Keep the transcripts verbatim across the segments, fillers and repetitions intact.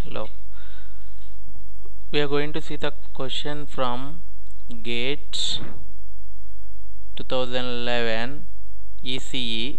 Hello, we are going to see the question from GATE twenty eleven E C E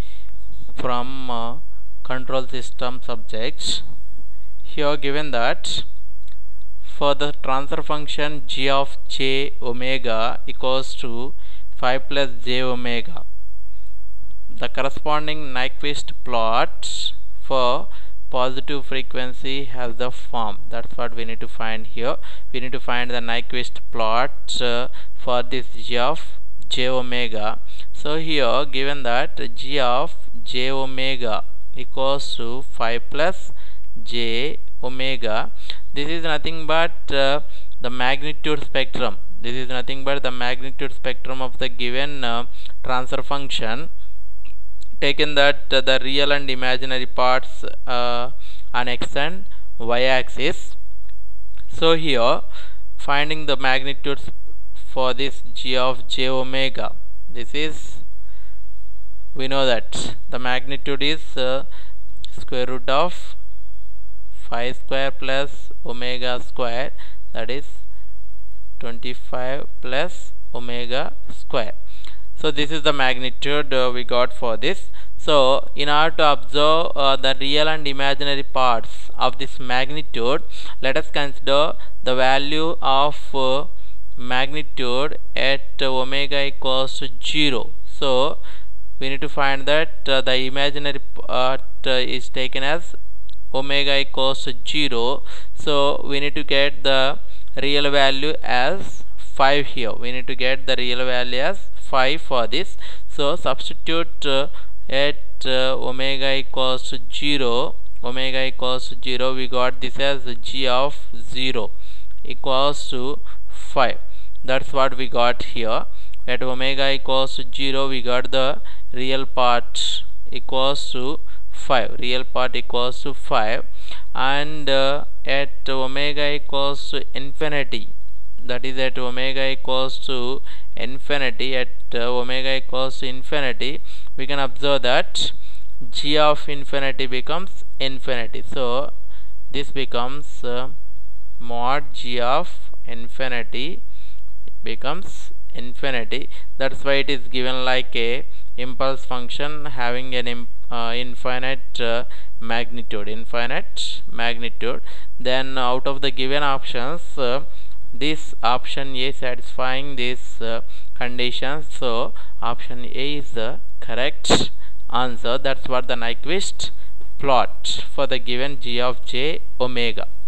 from uh, control system subjects. Here given that for the transfer function g of j omega equals to five plus j omega, the corresponding Nyquist plot for positive frequency has the form. That's what we need to find here. We need to find the Nyquist plot uh, for this g of j omega. So here given that g of j omega equals to five plus j omega, this is nothing but uh, the magnitude spectrum. This is nothing but the magnitude spectrum of the given uh, transfer function, taken that uh, the real and imaginary parts uh, on x and y axis. So here finding the magnitudes for this g of j omega, this is, we know that the magnitude is uh, square root of five square plus omega square, that is twenty-five plus omega square. So this is the magnitude uh, we got for this. So in order to observe uh, the real and imaginary parts of this magnitude, let us consider the value of uh, magnitude at uh, omega equals to zero. So we need to find that uh, the imaginary part uh, is taken as omega equals to zero. So we need to get the real value as five here. We need to get the real value as five for this. So substitute uh, at uh, omega equals to zero, omega equals to zero, we got this as g of zero equals to five. That's what we got here. At omega equals to zero, we got the real part equals to five, real part equals to five, and uh, at omega equals to infinity, that is at omega equals to infinity, at uh, omega equals to infinity, we can observe that g of infinity becomes infinity. So this becomes uh, mod g of infinity becomes infinity. That's why it is given like a impulse function having an imp uh, infinite uh, magnitude, infinite magnitude. Then out of the given options, uh, this option A satisfying these uh, conditions, so option A is the correct answer. That's what the Nyquist plot for the given g of j omega.